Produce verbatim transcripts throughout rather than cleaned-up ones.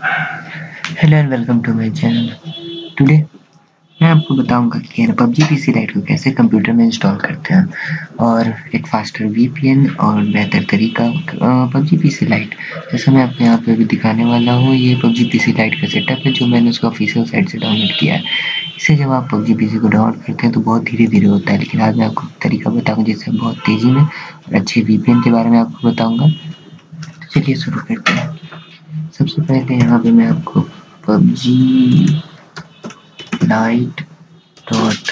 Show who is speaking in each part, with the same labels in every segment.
Speaker 1: Hello and welcome to my channel. Today मैं आपको बताऊंगा कि पबजी पीसी लाइट को कैसे कंप्यूटर में इंस्टॉल करते हैं और एक फास्टर वीपीएन और बेहतर तरीका पबजी पीसी लाइट। जैसा मैं आपको यहाँ पे अभी दिखाने वाला हूँ, ये पबजी पीसी लाइट का सेटअप है जो मैंने उसका ऑफिशियल साइट से डाउनलोड किया है। इसे जब आप पबजी पीसी को डाउनलोड करते हैं तो बहुत धीरे धीरे होता है, लेकिन आज मैं आपको तरीका बताऊँगा जिससे बहुत तेज़ी में और अच्छे वीपीएन के बारे में आपको बताऊँगा। तो चलिए शुरू करते हैं। सबसे पहले यहाँ पे मैं आपको PUBG lite dot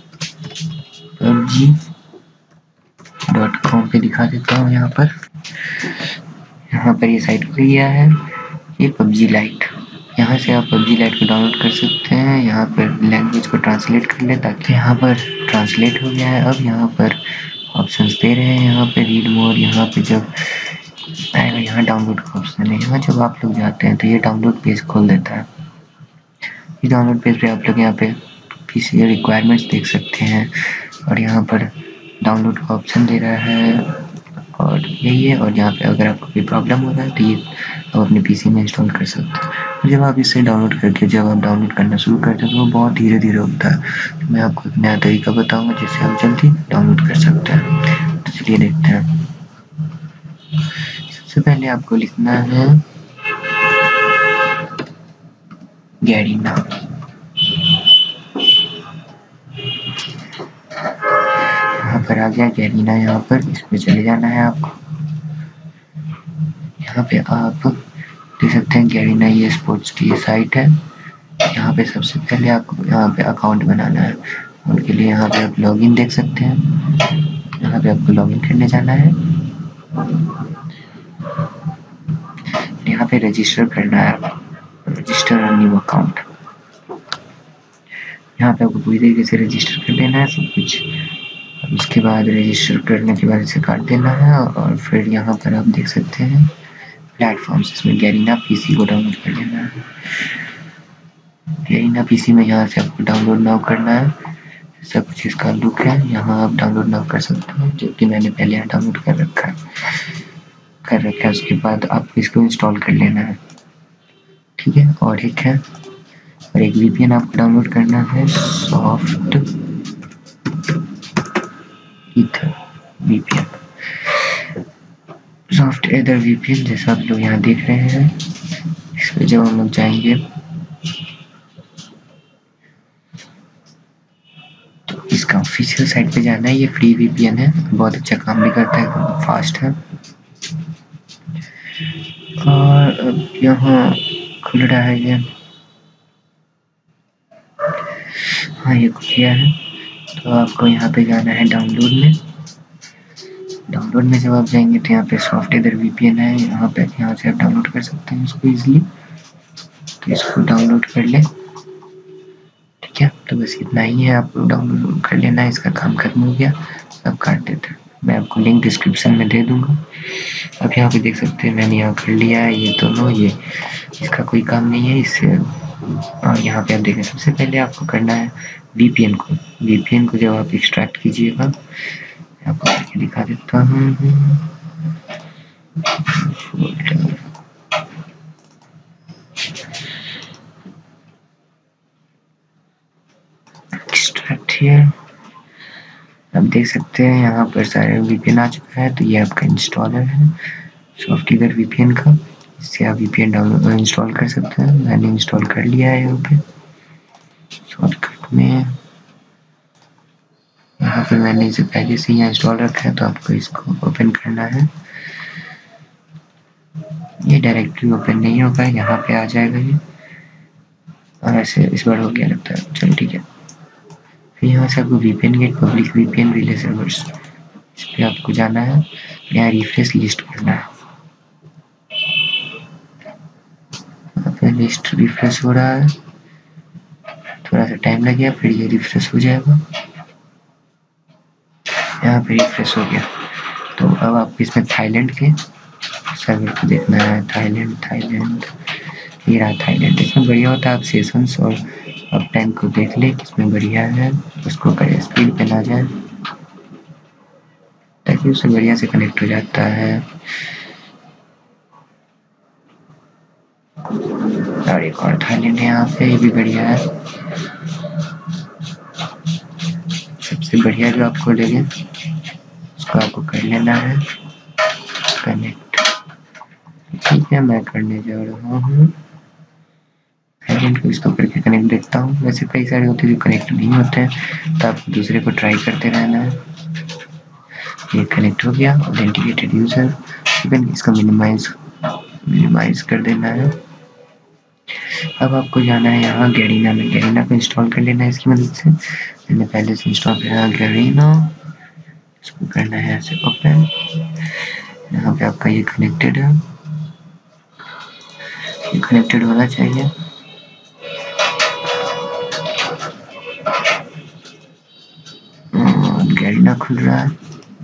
Speaker 1: PUBG dot com पे दिखा देता हूँ। यहाँ पर यहाँ पर ये साइट खुल गया है, ये पबजी लाइट। यहाँ से आप पबजी लाइट को डाउनलोड कर सकते हैं। यहाँ पर लैंग्वेज को ट्रांसलेट कर ले, ताकि यहाँ पर ट्रांसलेट हो गया है। अब यहाँ पर ऑप्शंस दे रहे हैं, यहाँ पे रीड मोर, यहाँ पे जब आएगा यहाँ डाउनलोड का ऑप्शन है। यहाँ जब आप लोग जाते हैं तो ये डाउनलोड पेज खोल देता है। इस डाउनलोड पेज पे आप लोग यहाँ पे पीसी रिक्वायरमेंट्स देख सकते हैं और यहाँ पर डाउनलोड का ऑप्शन दे रहा है और यही है। और यहाँ पे अगर आपको कोई प्रॉब्लम हो रहा है तो ये आप अपने पीसी में इंस्टॉल कर सकते हैं। जब आप इसे डाउनलोड करके जब आप डाउनलोड करना शुरू करते हैं तो वो बहुत धीरे धीरे होता है। तो मैं आपको एक नया तरीका बताऊँगा जिससे आप जल्दी डाउनलोड कर सकते हैं। तो चलिए देखते हैं। सबसे पहले आपको लिखना है गैरीना। यहाँ पर आ गया गैरीना, यहाँ पर इसमें चले जाना है आपको। यहाँ पे आप देख सकते हैं गैरीना ये स्पोर्ट्स की साइट है। यहाँ पे सबसे पहले आपको यहाँ पे अकाउंट बनाना है। उनके लिए यहाँ पे आप लॉगिन देख सकते हैं। यहाँ पे आपको लॉगिन करने जाना है, यहाँ पे रजिस्टर करना है, रजिस्टर अ न्यू अकाउंट। यहाँ पे आपको पूरी तरीके से रजिस्टर कर लेना है सब कुछ। उसके बाद रजिस्टर करने के बाद इसे काट देना है और फिर यहाँ पर आप देख सकते हैं प्लेटफॉर्म्स, इसमें गैरीना पीसी को डाउनलोड कर लेना है। गैरीना पीसी में यहाँ से आपको डाउनलोड नाउ करना है। सब कुछ इसका लुक है, यहाँ आप डाउनलोड नाउ कर सकते हैं, जो कि मैंने पहले यहाँ डाउनलोड कर रखा है कर रखा है उसके बाद आपको इसको इंस्टॉल कर लेना है, ठीक है। और एक है और एक वीपीएन आपको डाउनलोड करना है, SoftEther VPN, SoftEther VPN, जैसा आप लोग यहाँ देख रहे हैं। इस पर जब हम लोग जाएंगे तो इसका ऑफिशियल साइट पे जाना है। ये फ्री वीपीएन है, बहुत अच्छा काम भी करता है, फास्ट है। और अब यहाँ खुल रहा है ये, हाँ ये खुल गया है। तो आपको यहाँ पे जाना है डाउनलोड में। डाउनलोड में जब आप जाएंगे तो यहाँ पे सॉफ्ट ईथर वीपीएन है, यहाँ पे यहाँ से आप डाउनलोड कर सकते हैं इसको इजीली। तो इसको डाउनलोड कर लें, ठीक है। तो बस इतना ही है, आपको डाउनलोड कर लेना है। इसका काम खत्म हो गया, सब काट देते हैं। मैं आपको लिंक डिस्क्रिप्शन में दे दूंगा। अब यहाँ पे देख सकते हैं मैंने यहाँ कर लिया है ये दोनों, ये इसका कोई काम नहीं है इससे। और यहाँ पे आप देखें, सबसे पहले आपको करना है वीपीएन को। वीपीएन को जब आप एक्सट्रैक्ट कीजिएगा, आपको करके दिखा देता हूँ। एक्सट्रैक्ट हियर, आप देख सकते हैं यहाँ पर सारे वीपीएन आ चुका है। तो ये आपका इंस्टॉलर है सॉफ्ट ईथर वीपीएन का, इससे आप वीपीएन डाउनलोड इंस्टॉल कर सकते हैं। मैंने इंस्टॉल कर लिया है। यहाँ पे शॉर्टकट में यहाँ पे मैंने इसे पहले से ही इंस्टॉल रखा है, तो आपको इसको ओपन करना है। ये डायरेक्टली ओपन नहीं होगा, यहाँ पे आ जाएगा ये, और ऐसे इस बार हो गया लगता है। चलो ठीक है। फिर यहाँ से आपको VPN gate public VPN relay servers, इस पर आपको जाना है। यहाँ रिफ्रेश लिस्ट करना है, यहाँ पे लिस्ट रिफ्रेश हो रहा है, थोड़ा सा टाइम लगेगा, फिर ये रिफ्रेश हो जाएगा। यहाँ पे रिफ्रेश हो गया। तो अब आपको इसमें थाईलैंड के सर्वर को देखना है। थाईलैंड थाईलैंड ये रहा थाईलैंड। इसमें बढ़िया होता है आप सेशंस और अप टाइम को देख ले किसमें बढ़िया है, उसको करें स्पीड पे ना जाए, ताकि उससे बढ़िया से कनेक्ट हो जाता है। और एक और थाईलैंड है यहाँ पे, ये भी बढ़िया है। सबसे बढ़िया जो आपको लगे उसको आपको कर लेना है कनेक्ट। ठीक है, मैं करने जा रहा हूँ थाईलैंड को। इसको करके कनेक्ट देखता हूँ। वैसे कई सारे होते हैं जो कनेक्ट नहीं होते हैं, तो आपको दूसरे को ट्राई करते रहना है। ये कनेक्ट हो गया। ऑथेंटिकेटेड यूजर, इसको मिनिमाइज मिनिमाइज कर देना है। अब आपको जाना है यहाँ गैरीना में। गैरीना को इंस्टॉल कर लेना है इसकी मदद से। मैंने पहले से इंस्टॉल किया है गैरीना। इसको करना है ऐसे ओपन। यहाँ पे आपका ये कनेक्टेड है, ये कनेक्टेड होना चाहिए। गैरीना खुल रहा है।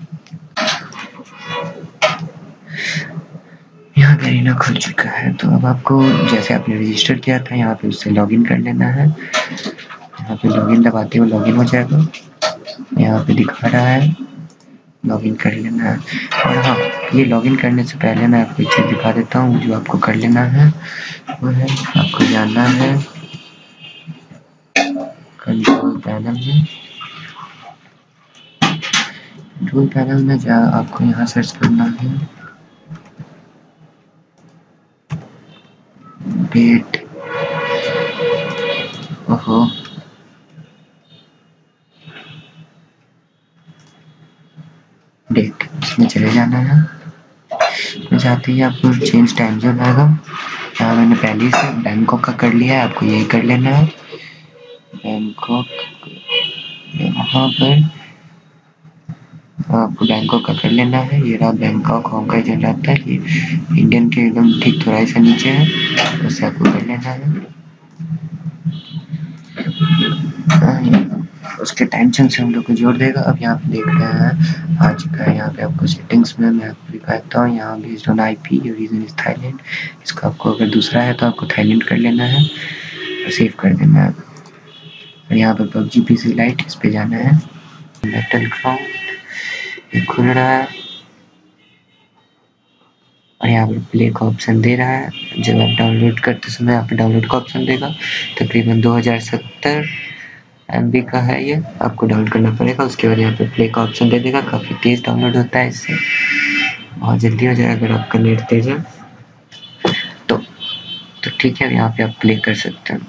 Speaker 1: यहाँ गैरीना खुल चुका है। तो अब आपको जैसे आपने रजिस्टर किया था यहाँ पे उससे लॉगिन कर लेना है। यहाँ पे लॉगिन दबाते हुए लॉगिन हो जाएगा। यहाँ पे दिखा रहा है लॉगिन कर लेना है। और हाँ, ये लॉगिन करने से पहले मैं आपको एक चीज़ दिखा देता हूँ जो आपको कर लेना है। वो है आपको जाना है कंट्रोल पैनल में। कंट्रोल पैनल में जा आपको यहाँ सर्च करना है डेट। ओहो, डेट इसमें चले जाना है। इसमें जाते ही आपको चेंज टाइम जोन आएगा। यहाँ मैंने पहले से बैंकॉक का कर लिया है, आपको यही कर लेना है। बैंकॉक, यहाँ पर आपको बैंकॉक का कर लेना है। ये रहा बैंकॉक होम का जो रहता है, ये इंडियन के एकदम ठीक थोड़ा सा नीचे है, उससे आपको कर लेना है। उसके टाइम जोन से हम लोग को जोड़ देगा। अब यहाँ पे देख रहे हैं आ चुका है। यहाँ पे आपको सेटिंग्स में मैं आपको दिखाता हूँ। यहाँ based on I P your region is Thailand. इसको आपको अगर दूसरा है तो आपको थाईलैंड कर लेना है और सेव कर देना है। और यहाँ पर पबजी पीसी लाइट, इस पे जाना है। मेटल ग्राउंड ये खुल रहा है और यहाँ पर प्ले का ऑप्शन दे रहा है। जब आप डाउनलोड करते समय यहाँ पे डाउनलोड का ऑप्शन देगा। तकरीबन दो हज़ार सत्तर एम बी का है ये, आपको डाउनलोड करना पड़ेगा। उसके बाद यहाँ पे प्ले का ऑप्शन दे देगा। काफ़ी तेज़ डाउनलोड होता है, इससे बहुत जल्दी हो जाएगा अगर आपका नेट तेज़ है तो। तो ठीक है, यहाँ पे आप प्ले कर सकते हैं।